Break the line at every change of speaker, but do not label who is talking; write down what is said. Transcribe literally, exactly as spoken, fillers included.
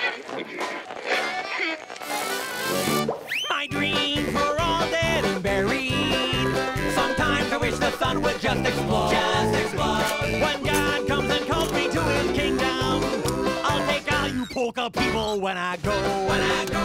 My dreams were all dead and buried. Sometimes I wish the sun would just explode. Just explode. When God comes and calls me to his kingdom, I'll take all you polka people when I go. When I go.